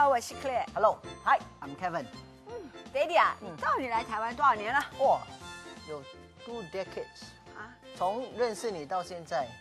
我是 Claire。Hello，Hi，I'm Kevin。 Daddy 啊，你到底来台湾多少年了？ 哇，有 2 decades 啊，从认识你到现在。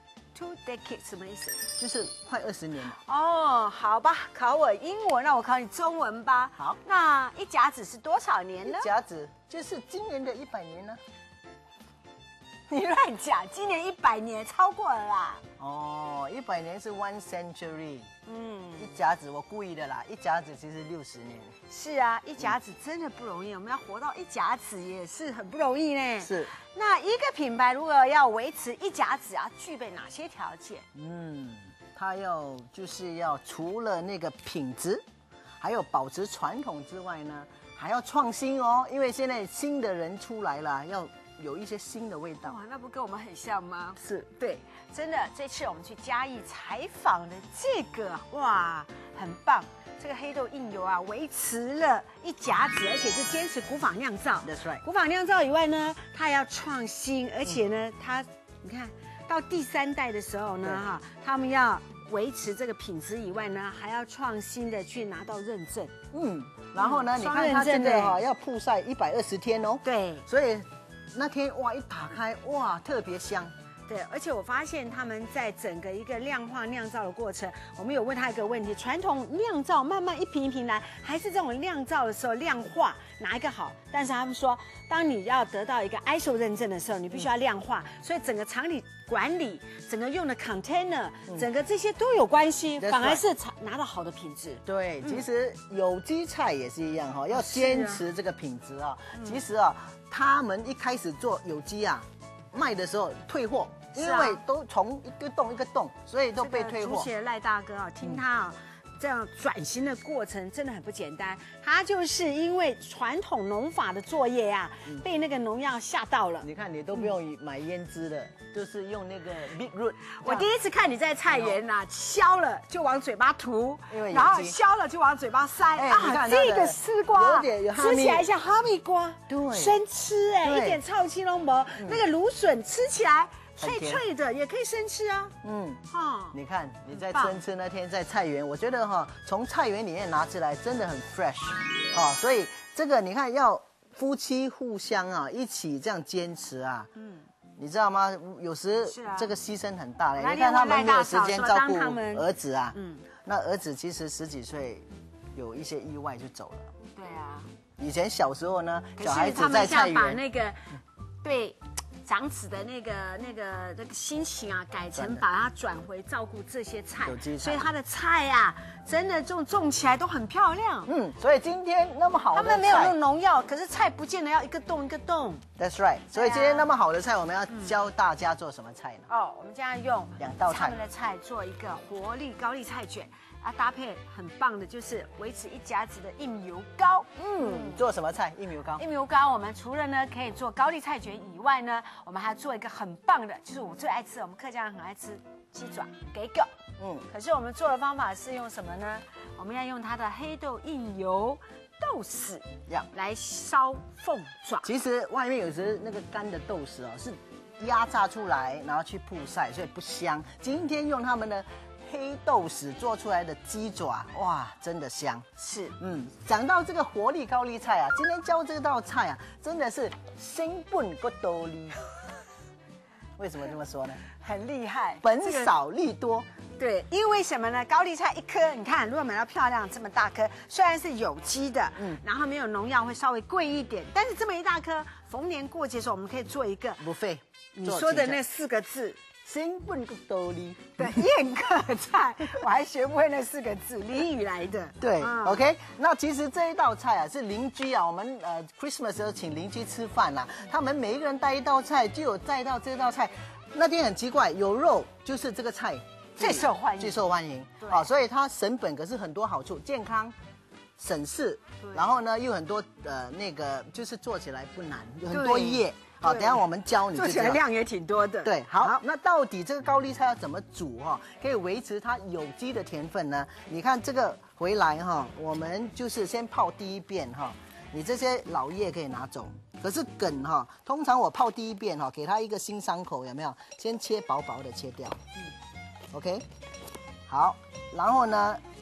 2 decades 什么意思？ 就是快20年了。 哦，好吧，考我英文，那我考你中文吧。 好， 那一甲子是多少年呢？ 一甲子就是今年的100年呢。 你乱讲，今年100年超过了啦。 哦，100年是 1 century。一甲子我故意的啦，一甲子其实60年。 是啊，一甲子真的不容易，我们要活到一甲子也是很不容易呢。 是。 那一个品牌如果要维持一甲子，要具备哪些条件？ 它就是要除了那个品质，还有保持传统之外呢，还要创新哦，因为现在新的人出来了，要有一些新的味道。 哇，那不跟我们很像吗？ 是， 对，真的，这次我们去嘉义采访的这个，哇，很棒。这个黑豆印油啊，维持了一甲子，而且是坚持古法酿造。 That's right。 古法酿造以外呢，它也要创新，而且呢，你看到第3代的时候呢，他们要维持这个品质以外呢，还要创新的去拿到认证。 然后呢，你看它这个要曝晒120天哦。对。所以那天哇，一打开哇，特别香。 对，而且我发现他们在整个一个量化酿造的过程，我们有问他一个问题：传统酿造慢慢一瓶一瓶来，还是这种酿造的时候量化哪一个好？但是他们说，当你要得到一个 ISO 认证的时候，你必须要量化，所以整个厂里管理、整个用的 container、整个这些都有关系，反而是拿到好的品质。 对，其实有机菜也是一样哈，要坚持这个品质啊。其实啊，他们一开始做有机啊，卖的时候退货。因为都从一个洞一个洞，所以都被退货。 竹写赖大哥啊，听他啊这样转型的过程真的很不简单。他就是因为传统农法的作业啊，被那个农药吓到了。 你看，你都不用买胭脂的，就是用那个 beetroot。 我第一次看你在菜园呐，削了就往嘴巴涂，然后削了就往嘴巴塞。啊，这个丝瓜吃起来像哈密瓜，对，生吃一点臭气都没。那个芦笋吃起来。脆脆的也可以生吃啊。 你看你在生吃那天在菜园，我觉得从菜园里面拿出来真的很 fresh，所以这个你看要夫妻互相啊一起这样坚持啊，你知道吗？有时这个牺牲很大嘞。你看他们没有时间照顾儿子啊，那儿子其实10几岁有一些意外就走了。 对啊， 以前小时候呢，小孩子在菜园把那个对。长子的那个心情啊，改成把它转回照顾这些菜，所以他的菜啊，真的种起来都很漂亮。 所以今天那么好的菜， 他们没有用农药，可是菜不见得要一个洞一个洞。 That's right。所以今天那么好的菜，我们要教大家做什么菜呢？ 我们将要用 2道菜， 他们的菜做一个活力高丽菜卷。搭配很棒的就是维持一甲子的硬油糕。 做什么菜？硬油糕。 硬油糕，我们除了呢可以做高丽菜卷以外呢，我们还做一个很棒的，就是我最爱吃的，我们客家人很爱吃鸡爪给狗。可是我们做的方法是用什么呢？我们要用它的黑豆硬油豆豉来烧凤爪。 其实外面有时那个干的豆豉是压榨出来，然后去曝晒，所以不香。今天用他们的黑豆豉做出来的鸡爪，哇，真的香。 是， 讲到这个活力高丽菜啊，今天教这道菜啊，真的是新本不多力。为什么这么说呢？ 很厉害， 本少利多。 对，因为什么呢？高丽菜一颗，你看，如果买到漂亮这么大颗，虽然是有机的，然后没有农药，会稍微贵一点，但是这么一大颗，逢年过节的时候，我们可以做一个不费。 你说的那4个字。 新本不多力的宴客菜，我还学不会那4个字，俚语来的。 对，OK。那其实这一道菜啊，是邻居啊，我们Christmas 时候请邻居吃饭啦，他们每一个人带一道菜，就有带到这道菜。那天很奇怪，有肉就是这个菜最受欢迎， 最受欢迎。所以它省本，可是很多好处，健康、省事，然后呢又很多那个就是做起来不难，有很多叶。等一下我们教你， 做起来量也挺多的。 对，好，那到底这个高丽菜要怎么煮可以维持它有机的甜分呢？你看这个回来我们就是先泡第一遍你这些老叶可以拿走，可是梗通常我泡第一遍给它一个新伤口，有没有？先切薄薄的切掉，OK， 好，然后呢，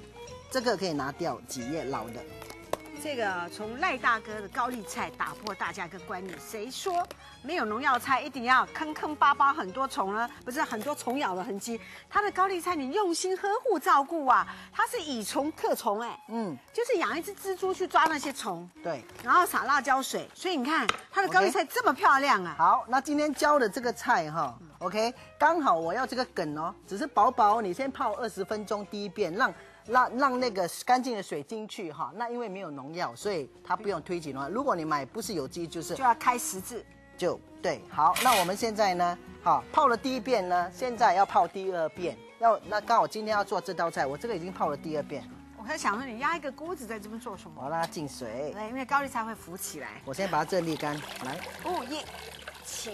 这个可以拿掉几叶老的。 这个从赖大哥的高丽菜打破大家一个观念，谁说没有农药菜一定要坑坑巴巴很多虫呢？不是很多虫咬的痕迹，它的高丽菜你用心呵护照顾啊，它是以虫克虫哎，就是养一只蜘蛛去抓那些虫， 对， 然后撒辣椒水，所以你看它的高丽菜这么漂亮啊。 好，那今天教的这个菜哈，OK， 刚好我要这个梗哦，只是薄薄，你先泡20分钟第一遍，让那个干净的水进去哈。那因为没有农药，所以它不用推挤农药。如果你买不是有机，就要开10字， 就对。好，那我们现在呢，好泡了第一遍呢，现在要泡第2遍。那刚好今天要做这道菜，我这个已经泡了第2遍。 我还想说你压一个锅子在这边做什么？ 我让它进水。 对，因为高丽菜会浮起来。 我先把它这沥干，来。 请。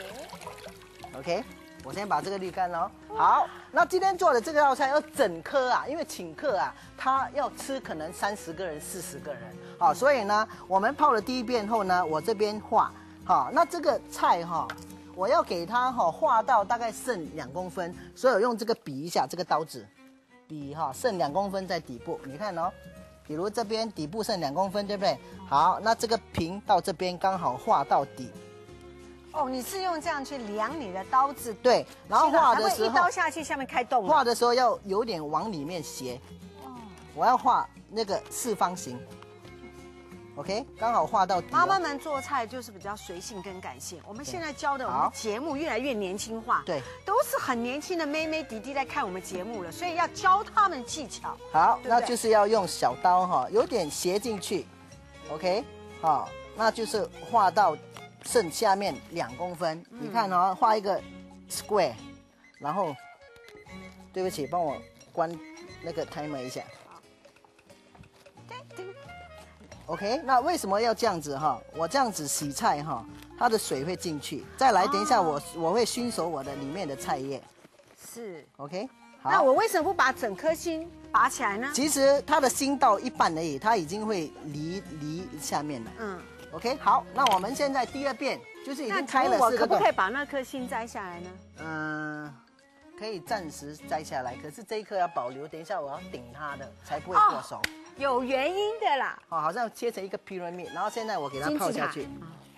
OK。我先把这个沥干哦。好，那今天做的这个道菜要整颗啊，因为请客啊，他要吃可能30个人、40个人，好，所以呢，我们泡了第一遍后呢，我这边画，好，那这个菜哈，我要给它画到大概剩2公分，所以我用这个比一下，这个刀子比剩2公分在底部，你看哦，比如这边底部剩2公分，对不对？好，那这个平到这边刚好画到底。 哦，你是用这样去量你的刀子？ 对，然后画的时候一刀下去，下面开洞。 画的时候要有点往里面斜。哦，我要画那个4方形。OK， 刚好画到底。 妈妈们做菜就是比较随性跟感性。我们现在教的我们的节目越来越年轻化， 对， 都是很年轻的妹妹弟弟在看我们节目了，所以要教他们技巧。 好，那就是要用小刀哈，有点斜进去。OK， 好，那就是画到。剩下面2公分，你看哦，画一个 square， 然后，对不起，帮我关那个 timer 一下。OK， 那为什么要这样子哈？我这样子洗菜哈，它的水会进去。再来，等一下我会熏熟我的里面的菜叶。 是 OK， 好。 那我为什么不把整颗心拔起来呢？ 其实它的心到一半而已，它已经会离下面了。OK， 好，那我们现在第2遍就是已经开了4个洞。 我可不可以把那颗心摘下来呢？ 可以暂时摘下来，可是这一颗要保留，等一下我要顶它的，才不会过熟。 有原因的啦。 哦，好像切成一个 pyramid， 然后现在我给它泡下去，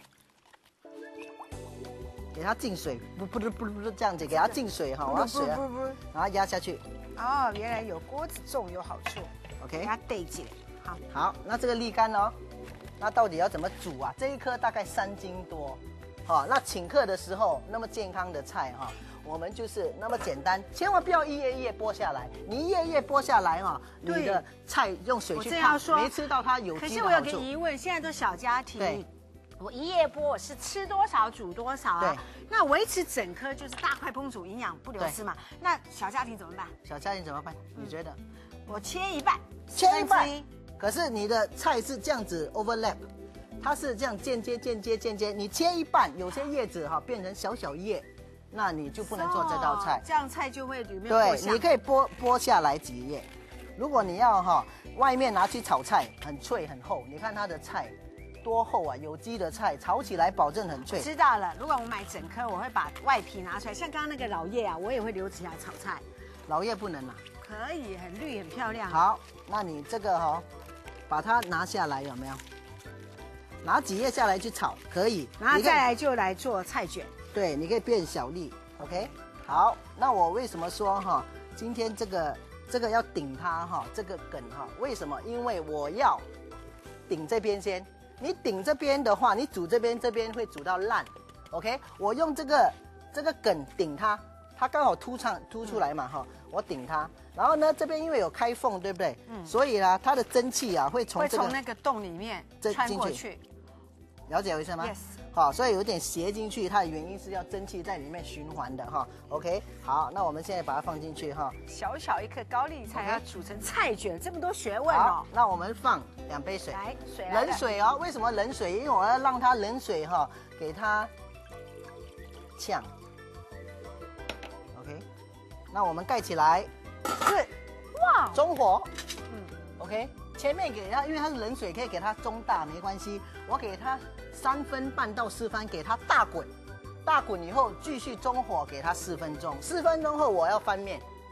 给它进水，不这样子，给它进水哈，我要水啊，然后压下去。 哦，原来有锅子重有好处。 OK， 给它对起来。 好，那这个沥干哦。那到底要怎么煮啊？这一颗大概3斤多，好，那请客的时候那么健康的菜哈，我们就是那么简单，千万不要一叶一叶剥下来，你一叶一叶剥下来哈，你的菜用水去烫，没吃到它有机的好处。 可是我有个疑问，现在都小家庭，我一叶剥是吃多少煮多少啊？那维持整颗就是大块烹煮，营养不流失嘛？那小家庭怎么办？ 小家庭怎么办？你觉得？ 我切一半， 切一半。可是你的菜是这样子 overlap， 它是这样间接，你切一半，有些叶子哈变成小叶，那你就不能做这道菜。 这样菜就会里面对，你可以剥下来几叶。如果你要哈，外面拿去炒菜很脆很厚，你看它的菜多厚啊！有机的菜炒起来保证很脆。 知道了，如果我买整颗，我会把外皮拿出来，像刚刚那个老叶啊，我也会留起来炒菜。 老叶不能拿。 可以，很绿很漂亮。 好，那你这个哈。把它拿下来有没有？拿几叶下来去炒可以， 然后再来就来做菜卷。 对，你可以变小粒 ，OK。好，那我为什么说哈，今天这个要顶它哈，这个梗哈，为什么？因为我要顶这边先。你顶这边的话，你煮这边会煮到烂 ，OK。我用这个梗顶它，它刚好凸出来嘛哈，我顶它。然后呢，这边因为有开缝，对不对？所以呢，它的蒸汽啊会从那个洞里面穿过去。 了解我意思吗 ？Yes。 好，所以有点斜进去，它的原因是要蒸汽在里面循环的哈。OK， 好，那我们现在把它放进去哈。 小小一颗高丽菜要煮成菜卷，这么多学问哦。 好，那我们放2杯水。 来，水冷水哦。为什么冷水？因为我要让它冷水哈，给它呛。OK， 那我们盖起来。是，哇，中火。OK， 前面给它，因为它是冷水，可以给它中大没关系。我给它3分半到4分，给它大滚，大滚以后继续中火给它4分钟，4分钟后我要翻面，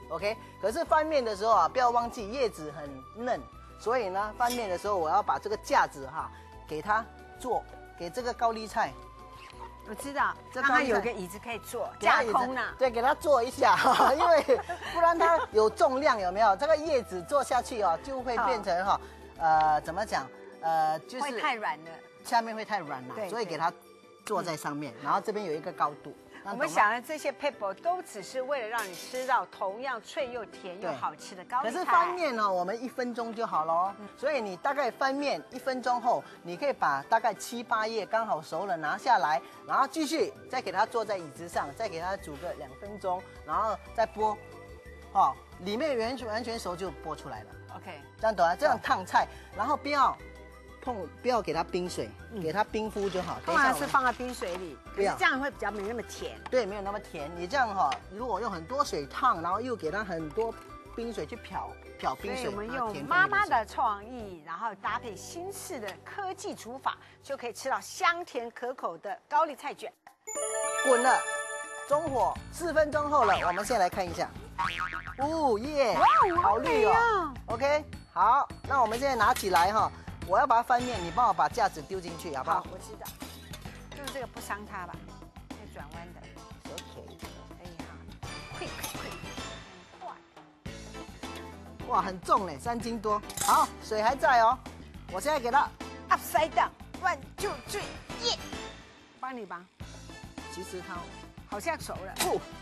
OK， 可是翻面的时候啊，不要忘记叶子很嫩，所以呢，翻面的时候我要把这个架子哈，给它做，给这个高丽菜。 我知道，让它有个椅子可以坐，架空呢。 对，给它坐一下，因为不然它有重量，有没有？这个叶子坐下去哦，就会变成哈，怎么讲？就是会太软了， 下面会太软了，所以给它坐在上面，然后这边有一个高度。 我们想的这些 paper 都只是为了让你吃到同样脆又甜又好吃的高丽菜。 可是翻面呢，我们1分钟就好了，所以你大概翻面1分钟后，你可以把大概7、8叶刚好熟了拿下来，然后继续再给它坐在椅子上，再给它煮个2分钟，然后再剥，哦，里面完全熟就剥出来了。 OK， 这样懂啊？这样烫菜，然后不要给它冰水，给它冰敷就好。 通常是放在冰水里，可是这样会比较没那么甜。 对，没有那么甜。你这样哈，如果用很多水烫，然后又给它很多冰水去漂冰水， 所以我们用妈妈的创意，然后搭配新式的科技煮法，就可以吃到香甜可口的高丽菜卷。 滚了，中火4分钟后了，我们先来看一下。耶，好绿哦。OK， 好，那我们现在拿起来哈。我要把它翻面，你帮我把架子丢进去，好不好？ 好，我知道。用这个不伤它吧？可以转弯的。 OK， 可以哈。quick， 很快。 哇，很重嘞，3斤多。好，水还在哦。我现在给它 upside down， 1、2、3，耶！帮你吧。 其实它好像熟了。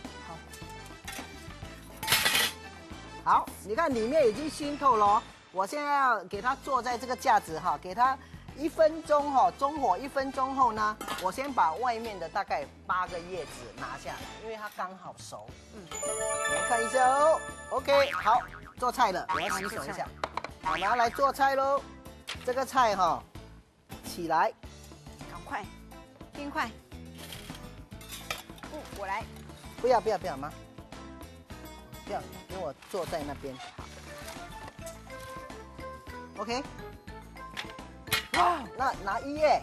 好，你看里面已经熏透了。我现在要给它坐在这个架子哈，给它1分钟哈，中火1分钟后呢，我先把外面的大概8个叶子拿下来，因为它刚好熟。来看一下哦 ，OK， 好，做菜了，我要洗手一下。我拿来做菜喽，这个菜哈，起来， 赶快，冰块。我来。 不要妈，不要，给我坐在那边。OK， 好，那拿1叶，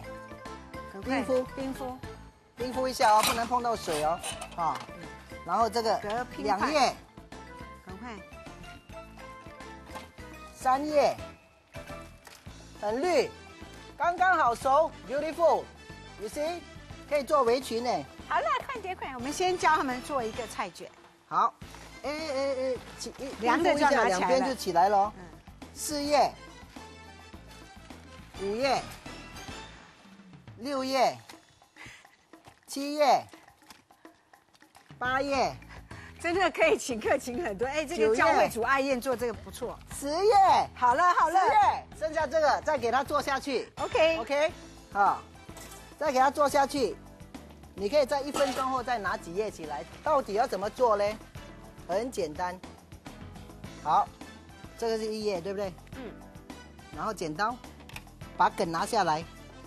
冰敷一下哦，不能碰到水哦，啊，然后这个2叶， 赶快 ，3叶，很绿，刚刚好熟 ，beautiful，you see， 可以做围裙呢。 好了，快点，我们先教他们做一个菜卷。 好， 凉的就拿起来了， 两边就起来了。4叶。5叶、6叶、7叶、8叶， 真的可以请客请很多。哎，这个教会煮爱宴做这个不错。 10叶， 好了，10 叶，剩下这个再给它做下去。OK， 好，再给它做下去。你可以在1分钟后再拿几叶起来。到底要怎么做呢？很简单。好，这个是1叶，对不对？然后剪刀。把梗拿下来，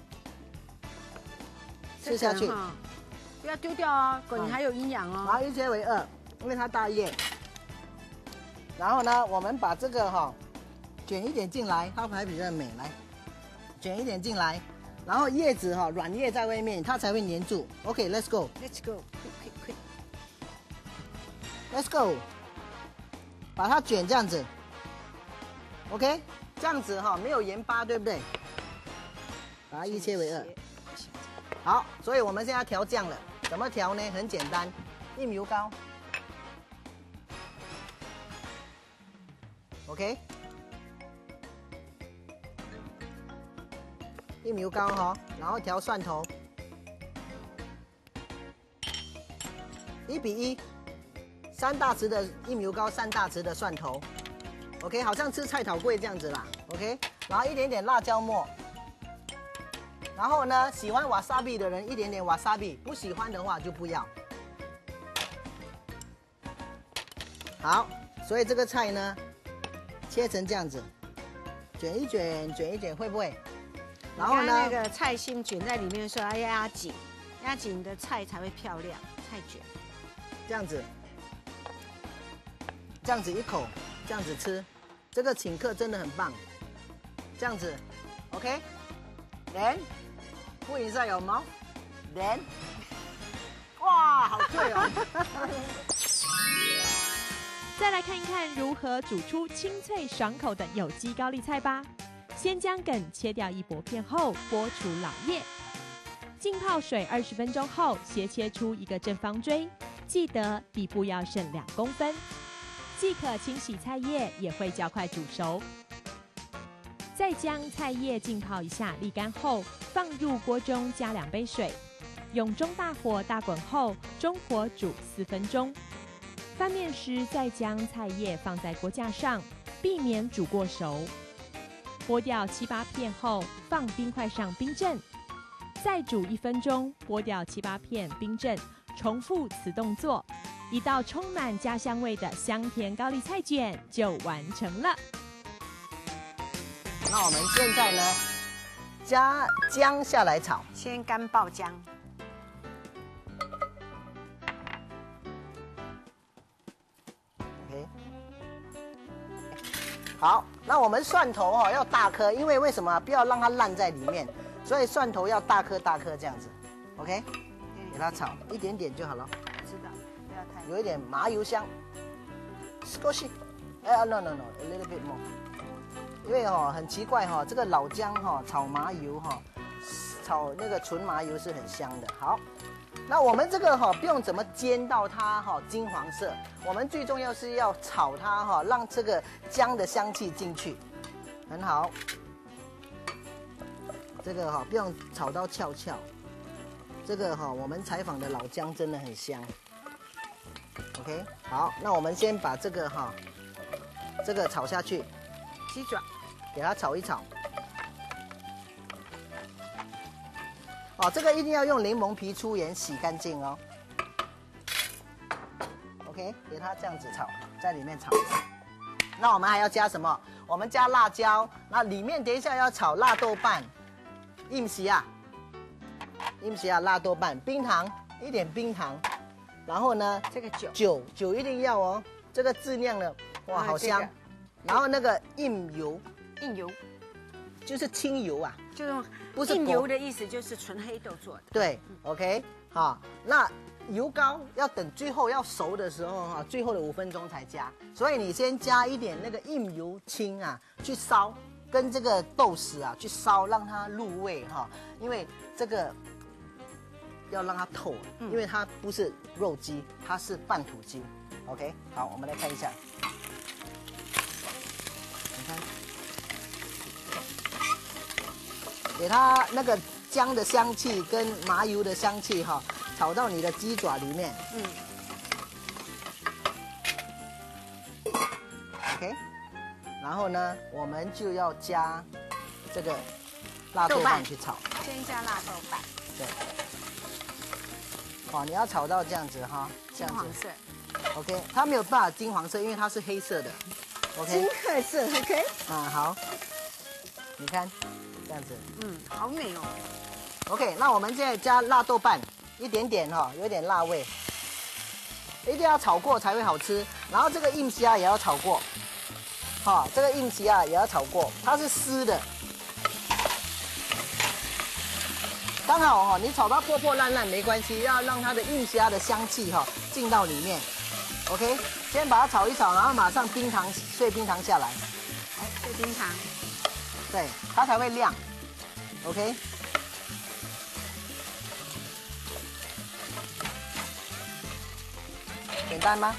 吃下去， 不要丢掉哦，梗还有营养哦。 然后1切为2，因为它大叶。然后呢，我们把这个哈卷一点进来，它还比较美。来，卷一点进来，然后叶子哈软叶在外面，它才会粘住。OK，let's go，let's go，quick，let's go， 把它卷这样子。OK， 这样子哈没有盐巴，对不对？把它1切为2。好，所以我们现在调酱了，怎么调呢？很简单，一油膏。OK， 一油膏哈，然后调蒜头，1:1， 3大匙的一油膏，3大匙的蒜头。OK， 好像吃菜头粿这样子啦。OK， 然后一点点辣椒末。然后呢，喜欢 wasabi 的人一点点 wasabi， 不喜欢的话就不要。好，所以这个菜呢，切成这样子，卷一卷，会不会？然后呢， 那个菜心卷在里面的时候要压紧，压紧的菜才会漂亮。菜卷这样子，这样子一口，这样子吃，这个请客真的很棒。这样子 ，OK，then。Put inside your mouth, then， 哇，好脆哦！ 再来看一看如何煮出清脆爽口的有机高丽菜吧。先将梗切掉一薄片后，剥除老叶。浸泡水20分钟后，斜切出一个正方锥，记得底部要剩2公分。即可清洗菜叶，也会较快煮熟。再将菜叶浸泡一下，沥干后放入锅中，加2杯水，用中大火大滚后，中火煮4分钟。翻面时再将菜叶放在锅架上，避免煮过熟。剥掉7、8片后，放冰块上冰镇，再煮1分钟，剥掉7、8片冰镇，重复此动作，一道充满家乡味的香甜高丽菜卷就完成了。 那我们现在呢，加姜下来炒， 先干爆姜。 好，那我们蒜头哦要大颗，因为为什么？不要让它烂在里面，所以蒜头要大颗大颗这样子 ，OK， 给它炒一点点就好了。 知道，不要太。 有一点麻油香，少し，no， a little bit more。因为很奇怪这个老姜炒麻油炒那个纯麻油是很香的。好。那我们这个不用怎么煎到它金黄色，我们最重要是要炒它让这个姜的香气进去，很好。这个不用炒到翘翘，这个我们采访的老姜真的很香。OK， 好，那我们先把这个这个炒下去， 鸡爪， 给它炒一炒。这个一定要用柠檬皮粗盐洗干净哦。OK， 给它这样子炒，在里面炒。那我们还要加什么？我们加辣椒，那里面等一下要炒辣豆瓣，唔是啊，辣豆瓣，冰糖一点冰糖，然后呢， 这个酒一定要哦，这个自酿的，哇，好香。这个、然后那个硬油就是清油啊， 就用。 不是硬油的意思就是纯黑豆做的。 对 ，OK， 好，那油膏要等最后要熟的时候最后的5分钟才加，所以你先加一点那个硬油青啊，去烧，跟这个豆豉啊去烧，让它入味因为这个要让它透，因为它不是肉鸡，它是半土鸡。OK， 好，我们来看一下，你看。给它那个姜的香气跟麻油的香气炒到你的鸡爪里面。OK， 然后呢，我们就要加这个辣豆瓣去炒。 先加辣豆瓣。 对。你要炒到这样子金黄色。 OK， 它没有办法金黄色，因为它是黑色的。OK。 金褐色 ，OK。 好。你看。这样子， 好美哦。 OK， 那我们现在加辣豆瓣，一点点有点辣味，一定要炒过才会好吃。然后这个硬虾也要炒过，这个硬虾也要炒过，它是湿的。刚好你炒到破破烂烂没关系，要让它的硬虾的香气进到里面。OK， 先把它炒一炒，然后马上碎冰糖下来。 碎冰糖。 对，它才会亮 ，OK。简单吗？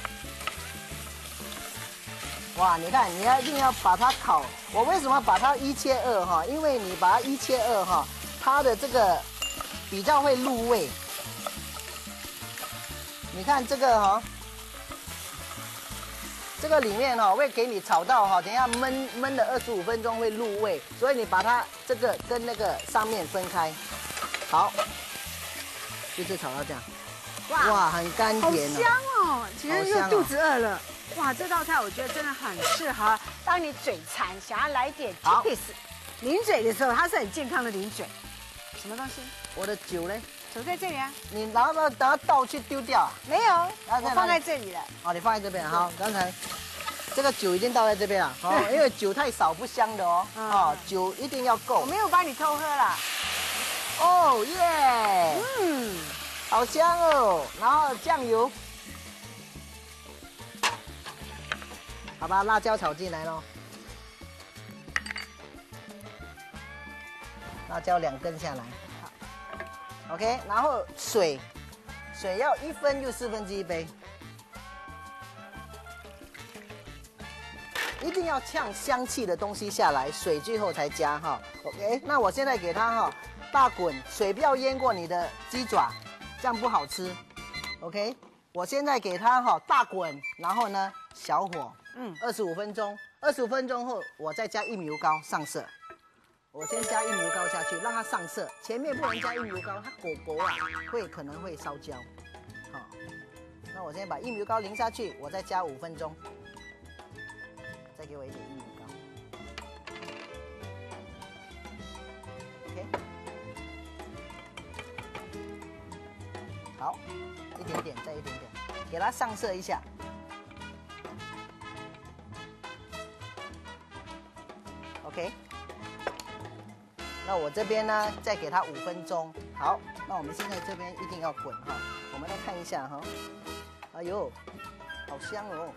哇，你看，你一定要把它烤。我为什么把它1切2因为你把它1切2它的这个比较会入味。你看这个这个里面会给你炒到等一下焖了25分钟会入味，所以你把它这个跟那个上面分开。好，就是炒到这样。哇，很甘甜。 好香哦！其实又肚子饿了。哇，这道菜我觉得真的很适合当你嘴馋，想要来点 cheese 零嘴的时候，它是很健康的零嘴。什么东西？ 我的酒嘞？ 酒在这里啊。 你然后等它倒去丢掉啊？ 没有，我放在这里了。 你放在这边。好，刚才这个酒已经倒在这边了。因为酒太少不香的哦。酒一定要够。 我没有帮你偷喝啦。 哦耶！好香哦。然后酱油。 好吧，辣椒炒进来咯。辣椒2根下来，好 ，OK， 然后水要1分就1/4杯，一定要呛香气的东西下来，水最后才加哈。OK， 那我现在给它哈大滚，水不要淹过你的鸡爪，这样不好吃。OK， 我现在给它哈大滚，然后呢小火，25分钟，25分钟后我再加一米油膏上色。我先加一米油膏下去，让它上色。前面不能加一米油膏，它果啊可能会烧焦。好，那我先把一米油膏淋下去，我再加5分钟。再给我一点一米油膏。OK。好，一点点，再一点点，给它上色一下。OK。那我这边呢，再给它5分钟。好，那我们现在这边一定要滚哈。我们来看一下哈。哎呦，好香哦！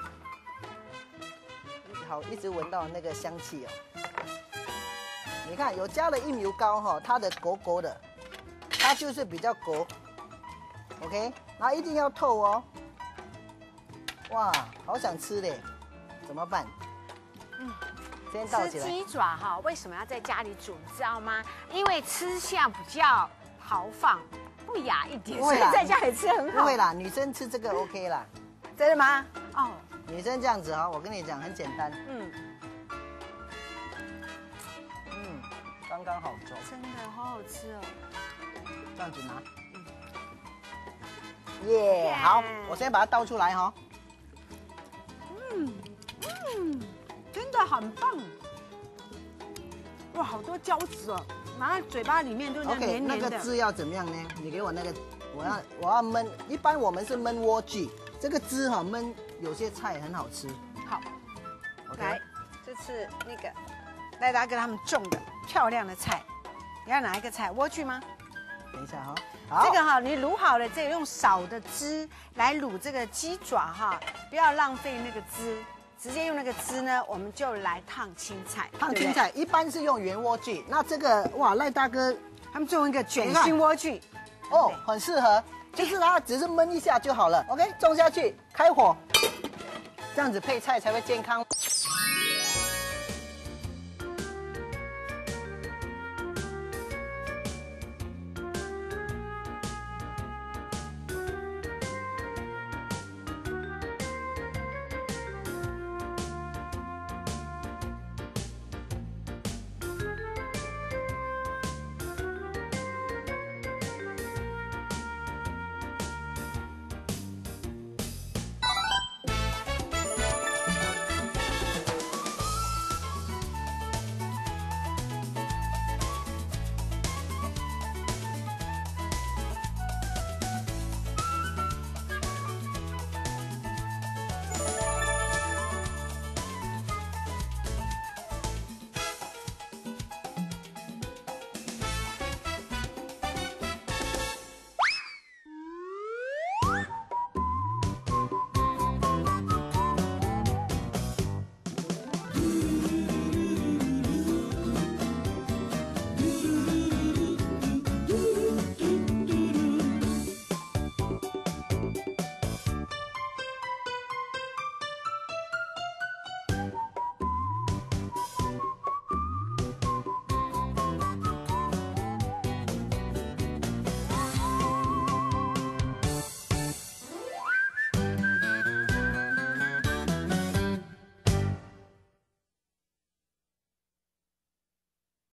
好，一直闻到那个香气哦。你看，有加了一米油膏哈，它的果的，它就是比较果。OK， 然后一定要透哦。哇，好想吃嘞，怎么办？先倒起来。 吃鸡爪哈，为什么要在家里煮？你知道吗？因为吃相比较豪放，不雅一点，所以在家里吃很好。 不会啦，女生吃这个 OK 啦。 真的吗？哦， 女生这样子哈，我跟你讲很简单。刚刚好熟。 真的好好吃哦。 这样子拿。耶，好，我先把它倒出来哈。 真的很棒。哇，好多胶质哦，拿在嘴巴里面都是黏黏的。 那个汁要怎么样呢？你给我那个，我要焖。一般我们是焖莴苣，这个汁哈焖有些菜很好吃。 好， OK， 来，这是那个赖大哥他们种的漂亮的菜。你要哪一个菜？莴苣吗？ 等一下哈。好， 这个哈，你卤好了，这个用少的汁来卤这个鸡爪哈，不要浪费那个汁。直接用那个汁呢，我们就来烫青菜。 烫青菜一般是用圆莴苣，那这个哇，赖大哥他们用一个卷心莴苣， 哦，很适合，就是它只是焖一下就好了。OK， 种下去，开火，这样子配菜才会健康。